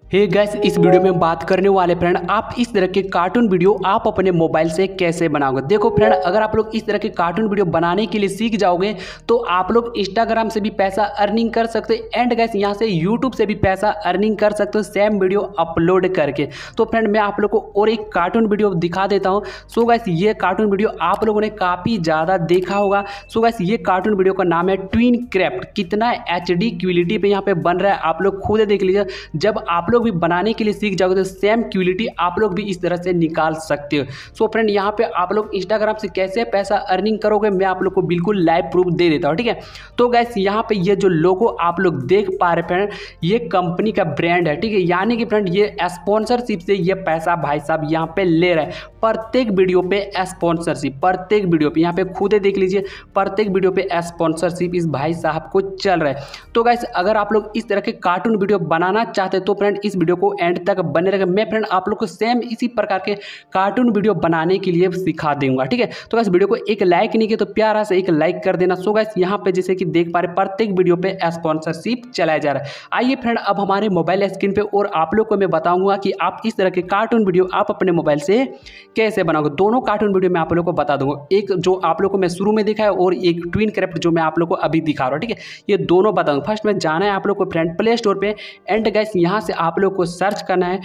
हे gas, इस video में हम बात करने वाले फ्रेंड आप इस तरह के कार्टून वीडियो आप अपने मोबाइल से कैसे बनाओगे। देखो फ्रेंड, अगर आप लोग इस तरह के कार्टून वीडियो बनाने के लिए सीख जाओगे तो आप लोग इंस्टाग्राम से भी पैसा अर्निंग कर सकते हो एंड गैस यहाँ से यूट्यूब से भी पैसा अर्निंग कर सकते हो सेम वीडियो अपलोड करके। तो फ्रेंड मैं आप लोग को और एक कार्टून वीडियो दिखा देता हूँ। सो गैस ये कार्टून वीडियो आप लोगों ने काफ़ी ज़्यादा देखा होगा। सो गैस ये कार्टून वीडियो का नाम है ट्विन क्राफ्ट। कितना HD क्वालिटी पे यहाँ पे बन रहा है आप लोग खुद देख लीजिए। जब आप लोग भी बनाने के लिए सीख जाओगे तो सेम क्वालिटी आप लोग भी इस तरह से निकाल सकते हो। सो फ्रेंड यहाँ पे आप लोग इंस्टाग्राम से कैसे पैसा अर्निंग करोगे मैं आप लोग को बिल्कुल लाइव प्रूफ दे देता हूँ, ठीक है। तो गाइस यहाँ पे ये जो लोगो आप लोग देख पा रहे फ्रेंड, ये कंपनी का ब्रांड है, ठीक है। यानी कि फ्रेंड ये स्पॉन्सरशिप से ये पैसा भाई साहब यहाँ पे ले रहा है। प्रत्येक वीडियो पे स्पॉन्सरशिप, प्रत्येक वीडियो पे यहाँ पे खुद देख लीजिए, प्रत्येक वीडियो पे स्पॉन्सरशिप इस भाई साहब को चल रहा है। तो गाइस अगर आप लोग इस तरह के कार्टून वीडियो बनाना चाहते हैं तो फ्रेंड इस वीडियो को एंड तक बने रहेगा। मैं फ्रेंड आप लोग को सेम इसी प्रकार के कार्टून वीडियो बनाने के लिए सिखा दूंगा, ठीक है। तो गाइस वीडियो को एक लाइक नहीं किया तो प्यारा से एक लाइक कर देना। सो गाइस यहाँ पे जैसे कि देख पा रहे प्रत्येक वीडियो पे स्पॉन्सरशिप चलाया जा रहा है। आइए फ्रेंड अब हमारे मोबाइल स्क्रीन पे और आप लोग को मैं बताऊंगा कि आप इस तरह के कार्टून वीडियो आप अपने मोबाइल से कैसे बनाओगे। दोनों कार्टून वीडियो मैं आप लोग को बता दूंगा, एक जो आप लोग को मैं शुरू में दिखाया और एक ट्विन क्राफ्ट जो मैं आप लोग को अभी दिखा रहा हूँ, ठीक है। ये दोनों बताऊंगा। फर्स्ट में जाना है आप लोग को फ्रेंड प्ले स्टोर पे एंड गाइस यहाँ से आप लोग को सर्च करना है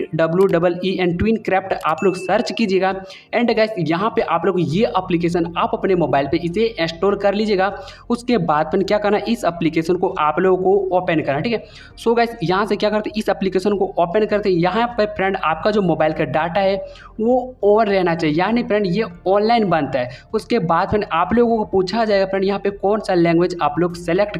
TWEEN ट्विन क्राफ्ट, आप लोग सर्च कीजिएगा एंड गाइस यहाँ पे आप लोग ये एप्लीकेशन आप अपने मोबाइल पे इसे इंस्टॉल कर लीजिएगा। उसके बाद फिर क्या करना है, इस एप्लीकेशन को आप लोगों को ओपन करना है, ठीक है। सो गाइस यहाँ से क्या करते हैं, इस एप्लीकेशन को ओपन करते हैं। यहाँ पर फ्रेंड आपका जो मोबाइल का डाटा है वो ऑन रहना चाहिए, यानी फ्रेंड ये ऑनलाइन बनता है। उसके बाद फिर आप लोगों को पूछा जाएगा फ्रेंड यहाँ पे कौन सा लैंग्वेज आप लोग सेलेक्ट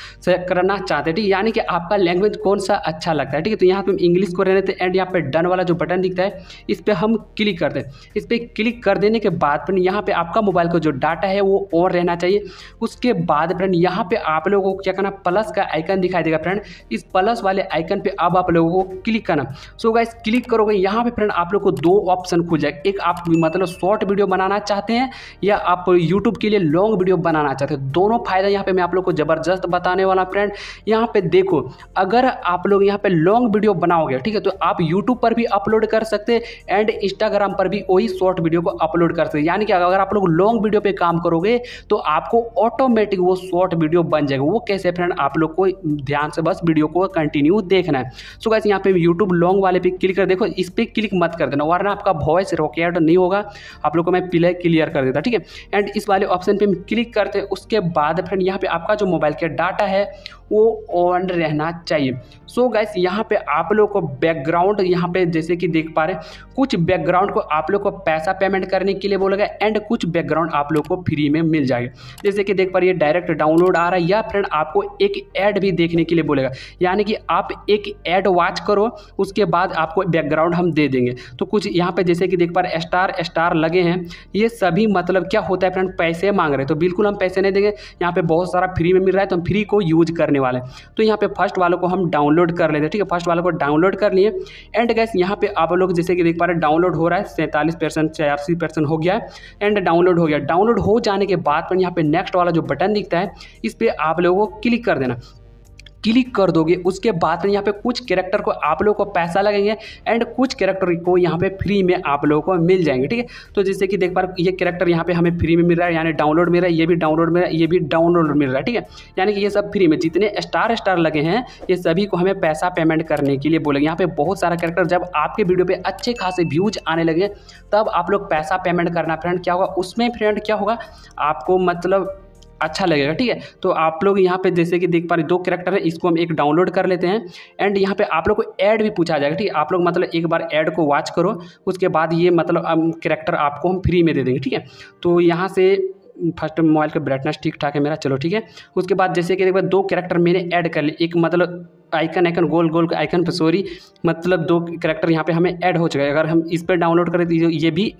करना चाहते हैं, ठीक है। यानी कि आपका लैंग्वेज कौन सा अच्छा लगता है, ठीक है। तो यहाँ पे हम इंग्लिश को रहने थे एंड यहाँ पे डन वाला जो बटन दिखता है इस पर हम क्लिक करते हैं। इस पर क्लिक कर देने के बाद फ्रेंड यहाँ पे आपका मोबाइल का जो डाटा है वो ऑन रहना चाहिए। उसके बाद फ्रेंड यहाँ पे आप लोगों को क्या करना, प्लस का आइकन दिखाई देगा फ्रेंड, इस प्लस वाले आइकन पे अब आप लोगों को क्लिक करना। सो गाइस क्लिक करोगे यहाँ पे फ्रेंड आप लोग को दो ऑप्शन खुल जाएगा। एक आप मतलब शॉर्ट वीडियो बनाना चाहते हैं या आप यूट्यूब के लिए लॉन्ग वीडियो बनाना चाहते हैं, दोनों फायदा यहाँ पे मैं आप लोग को जबरदस्त बताने वाला फ्रेंड। यहाँ पे देखो अगर आप लोग यहाँ पे लॉन्ग वीडियो बनाओगे, ठीक है, तो आप यूट्यूब पर भी अपलोड कर सकते हैं एंड इंस्टाग्राम पर भी वही शॉर्ट वीडियो को अपलोड कर सकते हैं। यानी कि अगर आप लोग लॉन्ग वीडियो पे काम करोगे तो आपको ऑटोमेटिक वो शॉर्ट वीडियो बन जाएगा। वो कैसे फ्रेंड आप लोग को ध्यान से बस वीडियो को कंटिन्यू देखना है। सो गाइस यहाँ पे यूट्यूब लॉन्ग वाले पे क्लिक कर, देखो इस पर क्लिक मत कर देना वरना आपका वॉइस रिकॉर्ड नहीं होगा। आप लोग को मैं पहले क्लियर कर देता, ठीक है। एंड इस वाले ऑप्शन पे हम क्लिक करते हैं। उसके बाद फ्रेंड यहाँ पे आपका जो मोबाइल का डाटा है वो ऑन रहना चाहिए। सो गाइस यहाँ पे आप लोग को बैकग्राउंड यहाँ पे जैसे कि देख पा रहे कुछ बैकग्राउंड को आप लोग को पैसा पेमेंट करने के लिए बोलेगा एंड कुछ बैकग्राउंड आप लोग को फ्री में मिल जाएगा। जैसे कि देख पा रहे डायरेक्ट डाउनलोड आ रहा है या फ्रेंड आपको एक ऐड भी देखने के लिए बोलेगा, यानी कि आप एक ऐड वॉच करो उसके बाद आपको बैकग्राउंड हम दे देंगे। तो कुछ यहाँ पे जैसे कि देख पा रहे स्टार लगे हैं, ये सभी मतलब क्या होता है फ्रेंड, पैसे मांग रहे हैं। तो बिल्कुल हम पैसे नहीं देंगे, यहाँ पे बहुत सारा फ्री में मिल रहा है तो हम फ्री को यूज करने वाले। तो यहाँ पे फर्स्ट वालों को हम डाउनलोड कर लेते हैं, ठीक है। फर्स्ट वालों को डाउनलोड कर लिए एंड गाइस यहाँ पे आप लोग जैसे कि देख पा रहे हैं डाउनलोड हो रहा है 47% 86% हो गया है एंड डाउनलोड हो गया। डाउनलोड हो जाने के बाद पर यहाँ पे नेक्स्ट वाला जो बटन दिखता है इस पर आप लोगों को क्लिक कर देना। क्लिक कर दोगे उसके बाद यहाँ पे कुछ कैरेक्टर को आप लोगों को पैसा लगेंगे एंड कुछ कैरेक्टर को यहाँ पे फ्री में आप लोगों को मिल जाएंगे, ठीक है। तो जैसे कि देख पा रहे ये कैरेक्टर यहाँ पे हमें फ्री में मिल रहा है, यानी डाउनलोड मिल रहा है, ये भी डाउनलोड मिल रहा है, ये भी डाउनलोड मिल रहा है, ठीक है। यानी कि ये सब फ्री में जितने स्टार लगे हैं ये सभी को हमें पैसा पेमेंट करने के लिए बोलेंगे। यहाँ पे बहुत सारा कैरेक्टर जब आपके वीडियो पे अच्छे खासे व्यूज आने लगे तब आप लोग पैसा पेमेंट करना फ्रेंड क्या होगा, उसमें फ्रेंड क्या होगा आपको मतलब अच्छा लगेगा, ठीक है। तो आप लोग यहाँ पे जैसे कि देख पा रहे दो कैरेक्टर है, इसको हम एक डाउनलोड कर लेते हैं एंड यहाँ पे आप लोग को ऐड भी पूछा जाएगा, ठीक है। आप लोग मतलब एक बार ऐड को वॉच करो उसके बाद ये मतलब कैरेक्टर आपको हम फ्री में दे देंगे, ठीक है। तो यहाँ से फर्स्ट मोबाइल का ब्राइटनेस ठीक ठाक है मेरा, चलो ठीक है। उसके बाद जैसे कि देखो दो कैरेक्टर मैंने ऐड कर लिए, एक मतलब आइकन गोल आइकन पर सॉरी मतलब दो कैरेक्टर यहाँ पे हमें ऐड हो चुका है। अगर हम इस पर डाउनलोड करें तो ये भी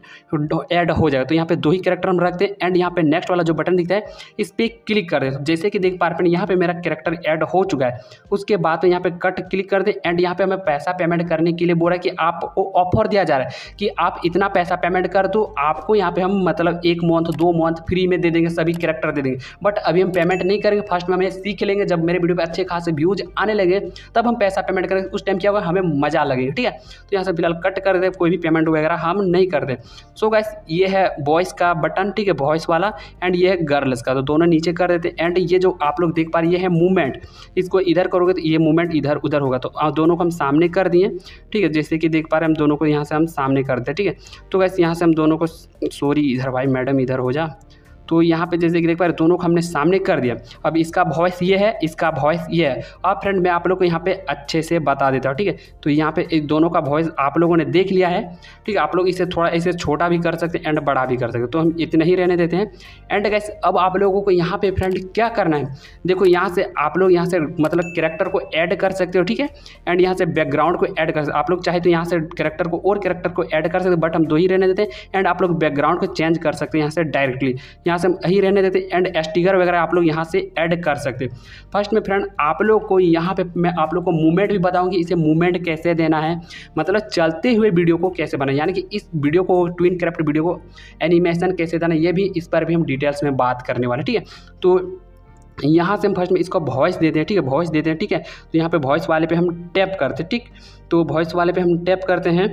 ऐड हो जाएगा। तो यहाँ पे दो ही कैरेक्टर हम रखते हैं एंड यहाँ पे नेक्स्ट वाला जो बटन दिखता है इस पर क्लिक कर दें। जैसे कि देख पा रहे हैं यहाँ पे मेरा कैरेक्टर ऐड हो चुका है। उसके बाद यहाँ पे कट क्लिक कर दें एंड यहाँ पे हमें पैसा पेमेंट करने के लिए बोल रहा है कि आपको ऑफर दिया जा रहा है कि आप इतना पैसा पेमेंट कर दो, आपको यहाँ पे हम मतलब 1 मंथ 2 मंथ फ्री में दे देंगे, सभी कैरेक्टर दे देंगे। बट अभी हम पेमेंट नहीं करेंगे, फर्स्ट में हमें सीख लेंगे। जब मेरे वीडियो पे अच्छे खासे व्यूज आने लगे करेंगे तब हम पैसा पेमेंट करेंगे, उस टाइम क्या होगा हमें मज़ा लगेगा। ठीक है, तो यहाँ से फिलहाल कट कर दे, कोई भी पेमेंट वगैरह हम नहीं करते। सो गाइस ये है वॉइस का बटन, ठीक है, वॉइस वाला, एंड ये है गर्ल्स का, तो दोनों नीचे कर देते। एंड ये जो आप लोग देख पा रहे हैं ये है मूवमेंट, इसको इधर करोगे तो ये मूवमेंट इधर उधर होगा। तो दोनों को हम सामने कर दिए, ठीक है, जैसे कि देख पा रहे हैं हम दोनों को यहाँ से हम सामने करते हैं। ठीक है, तो गाइस यहाँ से हम दोनों को, सॉरी इधर भाई मैडम इधर हो जा, तो यहाँ पे जैसे कि देख पा रहे दोनों को हमने सामने कर दिया। अब इसका वॉइस ये है, इसका वॉइस ये है। अब फ्रेंड मैं आप लोग को यहाँ पे अच्छे से बता देता हूँ। ठीक है, तो यहाँ पे इन दोनों का वॉइस आप लोगों ने देख लिया है। ठीक है, आप लोग इसे थोड़ा ऐसे छोटा भी कर सकते हैं एंड बड़ा भी कर सकते हैं, तो हम इतना ही रहने देते हैं। एंड गाइस अब आप लोगों को यहाँ पे फ्रेंड क्या करना है, देखो यहाँ से आप लोग यहाँ से मतलब कैरेक्टर को ऐड कर सकते हो। ठीक है, एंड यहाँ से बैकग्राउंड को ऐड कर सकते हो। आप लोग चाहे तो यहाँ से कैरेक्टर को और कैरेक्टर को ऐड कर सकते हो, बट हम 2 ही रहने देते हैं। एंड आप लोग बैकग्राउंड को चेंज कर सकते हैं यहाँ से डायरेक्टली, यहाँ से हम यही रहने देते हैं। एंड स्टिकर वगैरह आप लोग यहाँ से ऐड कर सकते हैं। फर्स्ट में फ्रेंड आप लोग को यहाँ पे मैं आप लोग को मूवमेंट भी बताऊंगी, इसे मूवमेंट कैसे देना है, मतलब चलते हुए वीडियो को कैसे बनाए, यानी कि इस वीडियो को ट्विन क्राफ्ट वीडियो को एनिमेशन कैसे देना, ये भी इस पर भी हम डिटेल्स में बात करने वाले। ठीक है, तो यहाँ से हम फर्स्ट में इसको वॉइस देते हैं। ठीक है, वॉइस देते हैं। ठीक है, तो यहाँ पे वॉइस वाले पे हम टैप करते हैं। ठीक, तो वॉइस वाले पे हम टैप करते हैं,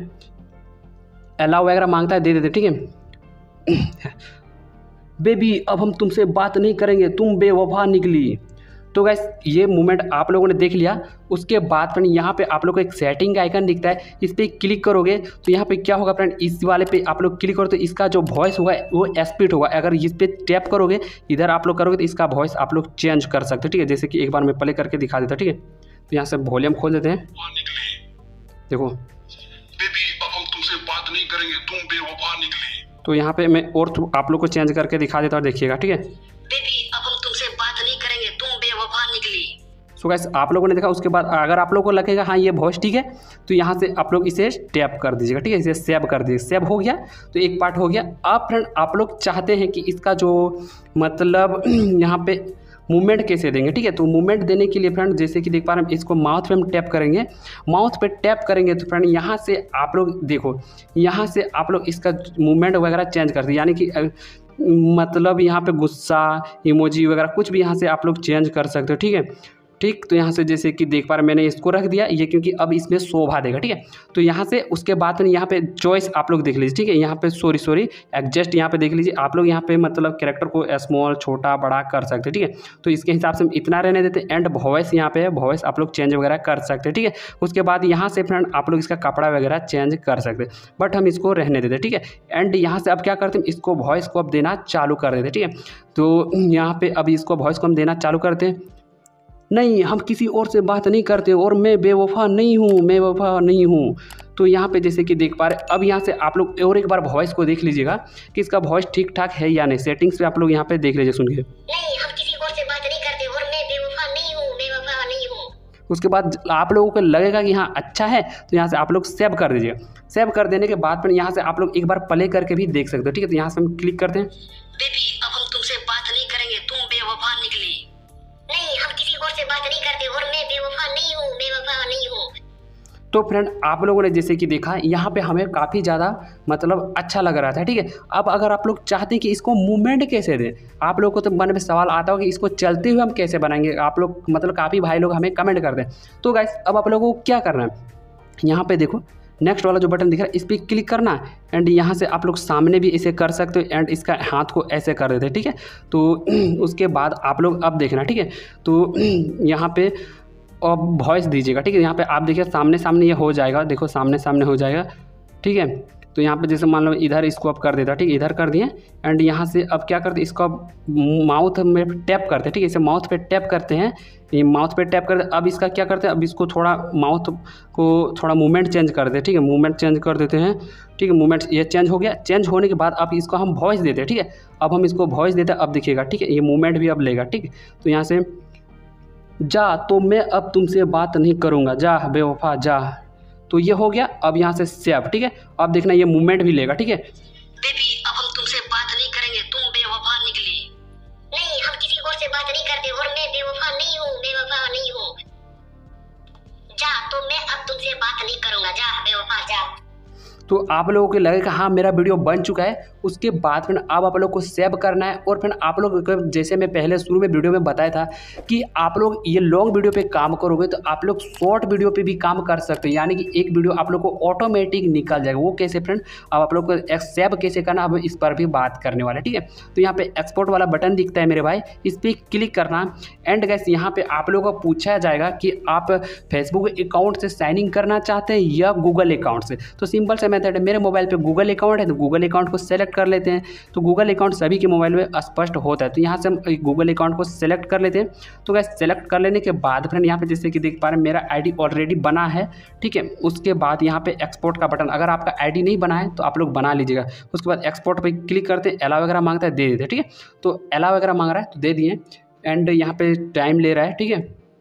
अलाउ वगैरह मांगता है, दे देते। ठीक है, बेबी अब हम तुमसे बात नहीं करेंगे, तुम बेवफा निकली। तो गैस ये मूवमेंट आप लोगों ने देख लिया। उसके बाद फ्रेंड यहाँ पे आप लोग को एक सेटिंग का आइकन दिखता है, इस पर क्लिक करोगे तो यहाँ पे क्या होगा फ्रेंड, इस वाले पे आप लोग क्लिक करो तो इसका जो वॉइस होगा वो स्पीड होगा। अगर इस पर टैप करोगे, इधर आप लोग करोगे तो इसका वॉइस आप लोग चेंज कर सकते हो। ठीक है, जैसे कि एक बार मैं प्ले करके दिखा देता हूँ। ठीक है, तो यहाँ से वॉल्यूम खोल देते हैं, देखो बेबी अब हम तुमसे बात नहीं करेंगे, तुम बेवफा निकली। तो यहाँ पे मैं और आप लोग को चेंज करके दिखा देता हूँ, देखिएगा। ठीक है, बेबी अब हम तुमसे बात नहीं करेंगे, तुम बेवफा निकली। सो गाइस आप लोगों ने देखा। उसके बाद अगर आप लोगों को लगेगा हाँ ये वॉइस ठीक है, तो यहाँ से आप लोग इसे टैप कर दीजिएगा। ठीक है, इसे सेव कर दीजिए। सेव हो गया तो एक पार्ट हो गया। अब फ्रेंड आप लोग चाहते हैं कि इसका जो मतलब यहाँ पे मूवमेंट कैसे देंगे। ठीक है, तो मूवमेंट देने के लिए फ्रेंड जैसे कि देख पा रहे हैं, इसको माउथ पे हम टैप करेंगे। माउथ पे टैप करेंगे तो फ्रेंड यहाँ से आप लोग देखो, यहाँ से आप लोग इसका मूवमेंट वगैरह चेंज कर दिए, यानी कि मतलब यहाँ पे गुस्सा इमोजी वगैरह कुछ भी यहाँ से आप लोग चेंज कर सकते हो। ठीक है, ठीक, तो यहाँ से जैसे कि देख पा रहे मैंने इसको रख दिया ये, क्योंकि अब इसमें शोभा देगा। ठीक है, तो यहाँ से उसके बाद में यहाँ पे चॉइस आप लोग देख लीजिए। ठीक है, यहाँ पे सॉरी एडजस्ट यहाँ पे देख लीजिए। आप लोग यहाँ पे मतलब कैरेक्टर को स्मॉल छोटा बड़ा कर सकते हैं। ठीक है, तो इसके हिसाब से हम इतना रहने देते हैं। एंड वॉइस यहाँ पे वॉइस आप लोग चेंज वगैरह कर सकते हैं। ठीक है, उसके बाद यहाँ से फ्रेंड आप लोग इसका कपड़ा वगैरह चेंज कर सकते हैं, बट हम इसको रहने देते हैं। ठीक है, एंड यहाँ से अब क्या करते हैं, इसको वॉइस को अब देना चालू कर देते हैं। ठीक है, तो यहाँ पे अब इसको वॉइस को हम देना चालू करते हैं। नहीं हम किसी और से बात नहीं करते और मैं बेवफा नहीं हूँ, मैं बेवफा नहीं हूँ। तो यहाँ पे जैसे कि देख पा रहे, अब यहाँ से आप लोग और एक बार वॉइस को देख लीजिएगा कि इसका वॉइस ठीक ठाक है या नहीं। सेटिंग्स पे आप लोग यहाँ पे देख लीजिए, सुनिए। नहीं हम किसी और से बात नहीं करते और मैं बेवफा नहीं हूँ, बेवफा नहीं हूँ। उसके बाद आप लोगों को लगेगा कि हाँ अच्छा है, तो यहाँ से आप लोग सेव कर दीजिएगा। सेव कर देने के बाद फिर यहाँ से आप लोग एक बार प्ले करके भी देख सकते हो। ठीक है, तो यहाँ से हम क्लिक करते हैं। बेबी अब हम तुमसे बात नहीं करेंगे, तुम बेवफा निकली। नहीं हम किसी और से बात नहीं करते और मैं बेवफा नहीं हूँ, बेवफा नहीं हूँ। तो फ्रेंड आप लोगों ने जैसे कि देखा यहाँ पे हमें काफ़ी ज़्यादा मतलब अच्छा लग रहा था। ठीक है, अब अगर आप लोग चाहते हैं कि इसको मूवमेंट कैसे दें, आप लोगों को तो मन में सवाल आता हो कि इसको चलते हुए हम कैसे बनाएंगे। आप लोग मतलब काफ़ी भाई लोग हमें कमेंट कर दें। तो गाइस अब आप लोगों को क्या करना है, यहाँ पे देखो नेक्स्ट वाला जो बटन दिख रहा है इस पर क्लिक करना है। एंड यहाँ से आप लोग सामने भी इसे कर सकते हो एंड इसका हाथ को ऐसे कर देते हैं। ठीक है, तो उसके बाद आप लोग अब देखना। ठीक है, तो यहाँ पे अब वॉइस दीजिएगा। ठीक है, यहाँ पे आप देखिए सामने सामने ये हो जाएगा, देखो सामने सामने हो जाएगा। ठीक है, तो यहाँ पे जैसे मान लो इधर इसको अब कर देता। ठीक है, इधर कर दिए एंड यहाँ से अब क्या करते, इसको अब माउथ में टैप करते हैं। ठीक है, इसे माउथ पे टैप करते हैं, ये माउथ पे टैप करते। अब इसका क्या करते हैं, अब इसको थोड़ा माउथ को थोड़ा मूवमेंट चेंज कर देते हैं। ठीक है, मूवमेंट चेंज कर देते हैं। ठीक है, मूवमेंट ये चेंज हो गया। चेंज होने के बाद अब इसको हम वॉइस देते हैं। ठीक है, अब हम इसको वॉइस देते हैं, अब दिखेगा। ठीक है, ये मूवमेंट भी अब लेगा। ठीक है, तो यहाँ से जा तो मैं अब तुमसे बात नहीं करूँगा, जा बेवफा जा, तो ये हो गया। अब यहाँ से सेव। ठीक है, अब देखना ये मूवमेंट भी लेगा। ठीक है, बेबी अब हम तुमसे बात नहीं करेंगे, तुम बेवफा निकली। नहीं हम किसी और से बात नहीं करते और मैं बेवफा नहीं हूँ, बेवफा नहीं हूँ। जा तो मैं अब तुमसे बात नहीं करूँगा, जा बेवफा जा। तो आप लोगों को लगेगा हाँ मेरा वीडियो बन चुका है। उसके बाद फिर अब आप लोग को सेव करना है और फिर आप लोग जैसे मैं पहले शुरू में वीडियो में बताया था कि आप लोग ये लॉन्ग वीडियो पे काम करोगे तो आप लोग शॉर्ट वीडियो पे भी काम कर सकते हैं, यानी कि एक वीडियो आप लोग को ऑटोमेटिक निकल जाएगा। वो कैसे फ्रेंड, अब आप लोग को सेव कैसे करना अब इस पर भी बात करने वाला है, ठीक है। तो यहाँ पे एक्सपोर्ट वाला बटन दिखता है मेरे भाई, इस पर क्लिक करना। एंड गैस यहाँ पे आप लोगों को पूछा जाएगा कि आप फेसबुक अकाउंट से साइन इन करना चाहते हैं या गूगल अकाउंट से। तो सिंपल सा मेथड है, मेरे मोबाइल पे गूगल अकाउंट है तो गूगल अकाउंट को सेलेक्ट कर लेते हैं। तो गूगल अकाउंट सभी के मोबाइल में स्पष्ट होता है, तो यहाँ से हम गूगल अकाउंट को सेलेक्ट कर लेते हैं। तो गैस सेलेक्ट कर लेने के बाद फ्रेंड यहाँ पे जैसे कि देख पा रहे हैं मेरा आईडी ऑलरेडी बना है, ठीक है। उसके बाद यहाँ पे एक्सपोर्ट का बटन, अगर आपका आईडी नहीं बना है तो आप लोग बना लीजिएगा। उसके बाद एक्सपोर्ट पे क्लिक करते हैं, अलाउ वगैरह मांगता है दे देते हैं, ठीक है। तो अलाउ वगैरह मांग रहा है तो दे दिए। एंड यहाँ पे टाइम ले रहा है, ठीक है।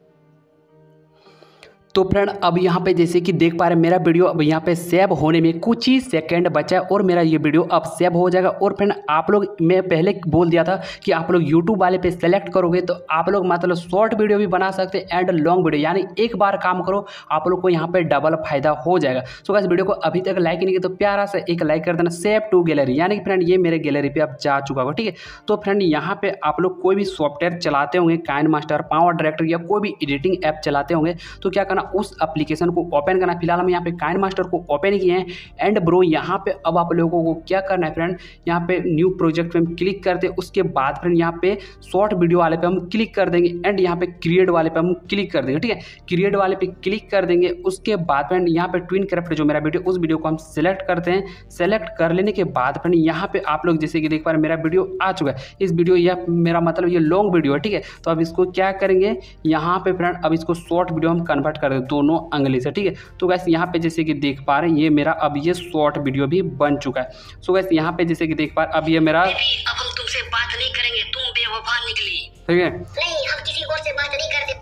तो फ्रेंड अब यहाँ पे जैसे कि देख पा रहे हैं मेरा वीडियो अब यहाँ पे सेव होने में कुछ ही सेकंड बचा है और मेरा ये वीडियो अब सेव हो जाएगा। और फ्रेंड आप लोग, मैं पहले बोल दिया था कि आप लोग यूट्यूब वाले पे सेलेक्ट करोगे तो आप लोग मतलब शॉर्ट वीडियो भी बना सकते हैं एंड लॉन्ग वीडियो, यानी एक बार काम करो आप लोग को यहाँ पे डबल फायदा हो जाएगा। सो गाइस वीडियो को अभी तक लाइक नहीं किया तो प्यारा सा एक लाइक कर देना, सेव टू गैलरी, यानी कि फ्रेंड ये मेरे गैलरी पे अब जा चुका होगा, ठीक है। तो फ्रेंड यहाँ पे आप लोग कोई भी सॉफ्टवेयर चलाते होंगे, काइनमास्टर, पावर डायरेक्टर या कोई भी एडिटिंग ऐप चलाते होंगे तो क्या करना, उस एप्लीकेशन को ओपन करना। फिलहाल हम यहाँ पे काइनमास्टर को ओपन किए हैं। एंड ब्रो यहाँ पे अब आप लोगों को क्या करना है फ्रेंड, यहाँ पे न्यू प्रोजेक्ट पे हम क्लिक करते हैं। उसके बाद फ्रेंड यहाँ पे शॉर्ट वीडियो वाले पे हम क्लिक कर देंगे एंड यहाँ पे क्रिएट वाले पे हम क्लिक कर देंगे, ठीक है। क्रिएट वाले पे क्लिक कर देंगे। उसके बाद फ्रेंड यहाँ पे ट्विन क्राफ्ट जो मेरा वीडियो, उस वीडियो को हम सिलेक्ट करते हैं। सेलेक्ट कर लेने के बाद फ्रेंड यहाँ पे आप लोग जैसे कि देख पा रहे हैं मेरा वीडियो आ चुका है। इस वीडियो यह मेरा मतलब ये लॉन्ग वीडियो है, ठीक है। तो अब इसको क्या करेंगे, यहाँ पे फ्रेंड अब इसको शॉर्ट वीडियो हम कन्वर्ट कर देंगे दोनों अंगली से, ठीक है। तो गैस यहाँ पे जैसे कि देख पा रहे हैं ये मेरा अब ये शॉर्ट वीडियो भी बन चुका है। सो गैस यहाँ पे जैसे कि देख पा रहे अब ये मेरा, अब हम तुमसे बात नहीं करेंगे, तुम बेवफा निकली। ठीक है, नहीं हम किसी और से बात नहीं करते।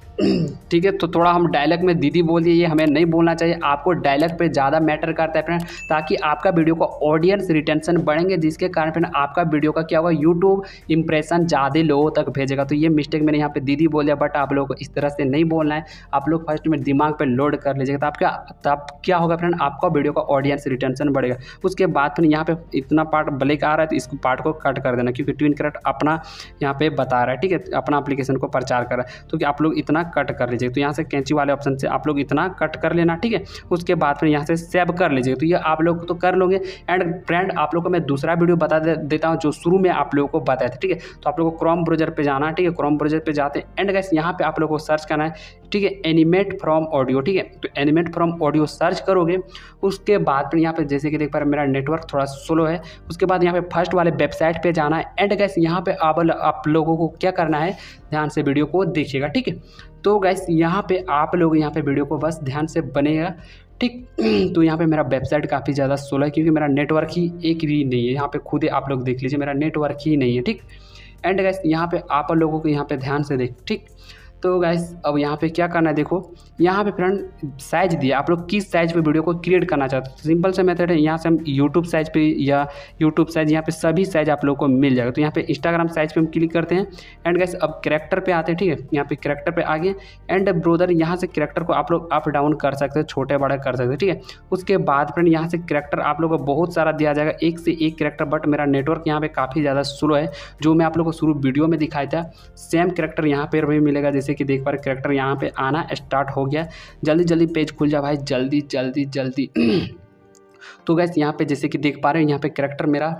ठीक है। तो थोड़ा हम डायलॉग में दीदी बोल दिए, ये हमें नहीं बोलना चाहिए। आपको डायलॉग पे ज़्यादा मैटर करता है फ्रेंड, ताकि आपका वीडियो का ऑडियंस रिटेंशन बढ़ेंगे, जिसके कारण फ्रेंड आपका वीडियो का क्या होगा, यूट्यूब इंप्रेशन ज़्यादा लोगों तक भेजेगा। तो ये मिस्टेक मैंने यहाँ पे दीदी बोल दिया, बट आप लोगों को इस तरह से नहीं बोलना है। आप लोग फर्स्ट में दिमाग पर लोड कर लीजिएगा, तब क्या होगा फ्रेंड, आपका वीडियो का ऑडियंस रिटेंशन बढ़ेगा। उसके बाद फिर यहाँ पे इतना पार्ट ब्लैक आ रहा है तो इसको पार्ट को कट कर देना, क्योंकि ट्विन क्राफ्ट अपना यहाँ पे बता रहा है, ठीक है, अपना एप्लीकेशन को प्रचार कर रहा है। तो आप लोग इतना कट कर लीजिए। तो यहाँ से कैंची वाले ऑप्शन से आप लोग इतना कट कर लेना, ठीक है। उसके बाद फिर यहाँ से सेव कर लीजिए। तो ये आप लोग तो कर लोगे। एंड फ्रेंड आप लोग को मैं दूसरा वीडियो बता देता हूँ जो शुरू में आप लोगों को बताया था, ठीक है। तो आप लोग को क्रोम ब्राउज़र पे जाना है, ठीक है। क्रोम ब्राउज़र पे जाते हैं एंड गाइस यहाँ पे आप लोग को सर्च करना है, ठीक है, एनिमेट फ्रॉम ऑडियो, ठीक है। तो एनिमेट फ्रॉम ऑडियो सर्च करोगे। उसके बाद फिर यहाँ पे जैसे कि देख पा रहे मेरा नेटवर्क थोड़ा स्लो है। उसके बाद यहाँ पे फर्स्ट वाले वेबसाइट पे जाना है एंड गाइस यहाँ पे आप लोगों को क्या करना है, ध्यान से वीडियो को देखिएगा, ठीक है। तो गाइस यहाँ पे आप लोग यहाँ पे वीडियो को बस ध्यान से बनेगा, ठीक। तो यहाँ पे मेरा वेबसाइट काफ़ी ज़्यादा स्लो है, क्योंकि मेरा नेटवर्क ही एक भी नहीं है। यहाँ पे खुद ही आप लोग देख लीजिए, मेरा नेटवर्क ही नहीं है, ठीक। एंड गाइस यहाँ पे आप लोगों को यहाँ पे ध्यान से देख, ठीक। तो गाइस अब यहाँ पे क्या करना है, देखो यहाँ पे फ्रेंड साइज दिया, आप लोग किस साइज पे वीडियो को क्रिएट करना चाहते हो। सिंपल सा मेथड है, यहाँ से हम यूट्यूब साइज पे या यूट्यूब साइज, यहाँ पे सभी साइज आप लोग को मिल जाएगा। तो यहाँ पे इंस्टाग्राम साइज पे हम क्लिक करते हैं एंड गाइस अब कैरेक्टर पे आते हैं, ठीक है। यहाँ पे कैरेक्टर पे आगे एंड ब्रोदर यहाँ से कैरेक्टर को आप लोग अप डाउन कर सकते हैं, छोटे बड़े कर सकते हैं, ठीक है। उसके बाद फ्रेंड यहाँ से कैरेक्टर आप लोग को बहुत सारा दिया जाएगा, एक से एक कैरेक्टर, बट मेरा नेटवर्क यहाँ पे काफ़ी ज़्यादा स्लो है। जो मैं आप लोग को शुरू वीडियो में दिखाया था सेम कैरेक्टर यहाँ पर भी मिलेगा। जैसे कि देख पा रहे कैरेक्टर यहाँ पे आना स्टार्ट हो गया। जल्दी जल्दी पेज खुल जा भाई, जल्दी जल्दी जल्दी। तो गाइस यहाँ पे जैसे कि देख पा रहे हैं यहाँ पे कैरेक्टर मेरा,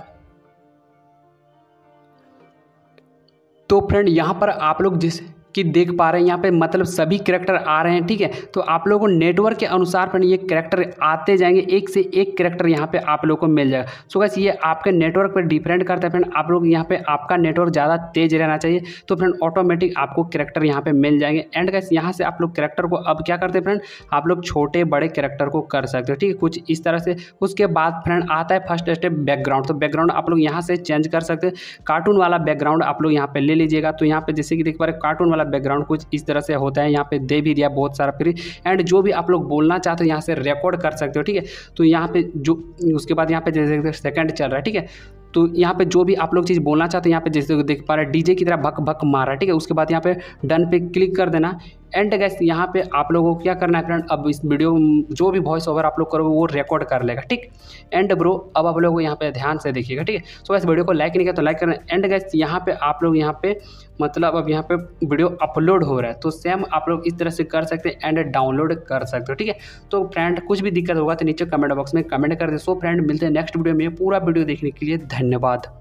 तो फ्रेंड यहाँ पर आप लोग जिस कि देख पा रहे हैं यहाँ पे मतलब सभी कैरेक्टर आ रहे हैं, ठीक है। तो आप लोगों को नेटवर्क के अनुसार फ्रेंड ये कैरेक्टर आते जाएंगे, एक से एक कैरेक्टर यहाँ पे आप लोगों को मिल जाएगा। सो गाइस ये आपके नेटवर्क पर डिपेंड करता है फ्रेंड। आप लोग यहाँ पे आपका नेटवर्क ज़्यादा तेज रहना चाहिए, तो फ्रेंड ऑटोमेटिक आपको कैरेक्टर यहाँ पे मिल जाएंगे। एंड गाइस यहाँ से आप लोग कैरेक्टर को अब क्या करते हैं फ्रेंड, आप लोग छोटे बड़े कैरेक्टर को कर सकते हो, ठीक है, कुछ इस तरह से। उसके बाद फ्रेंड आता है फर्स्ट स्टेप बैकग्राउंड। तो बैकग्राउंड आप लोग यहाँ से चेंज कर सकते हैं, कार्टून वाला बैकग्राउंड आप लोग यहाँ पे ले लीजिएगा। तो यहाँ पे जैसे कि देख पा रहे कार्टून वाला बैकग्राउंड कुछ इस तरह से होता है, यहाँ पे दे भी दिया बहुत सारा फ्री। एंड जो भी आप लोग बोलना चाहते हो यहाँ से रिकॉर्ड कर सकते हो, ठीक है। तो यहाँ पे जो उसके बाद यहाँ पे जैसे सेकंड चल रहा है, ठीक है। तो यहाँ पे जो भी आप लोग चीज़ बोलना चाहते हैं यहाँ पे जैसे देख पा रहे हैं डीजे की तरह भक भक मार रहा है, ठीक है। उसके बाद यहाँ पे डन पे क्लिक कर देना एंड गैस यहाँ पे आप लोगों को क्या करना है फ्रेंड, अब इस वीडियो जो भी वॉइस ओवर आप लोग करोगे वो रिकॉर्ड कर लेगा, ठीक। एंड ब्रो अब आप लोग यहाँ पे ध्यान से देखिएगा, ठीक है। सो गैस वीडियो को लाइक नहीं किया तो लाइक करना। एंड गैस यहाँ पे आप लोग यहाँ पे मतलब अब यहाँ पे वीडियो अपलोड हो रहा है, तो सेम आप लोग इस तरह से कर सकते हैं एंड डाउनलोड कर सकते हो, ठीक है। तो फ्रेंड कुछ भी दिक्कत होगा तो नीचे कमेंट बॉक्स में कमेंट कर दे। सो फ्रेंड मिलते हैं नेक्स्ट वीडियो में। पूरा वीडियो देखने के लिए धन्यवाद।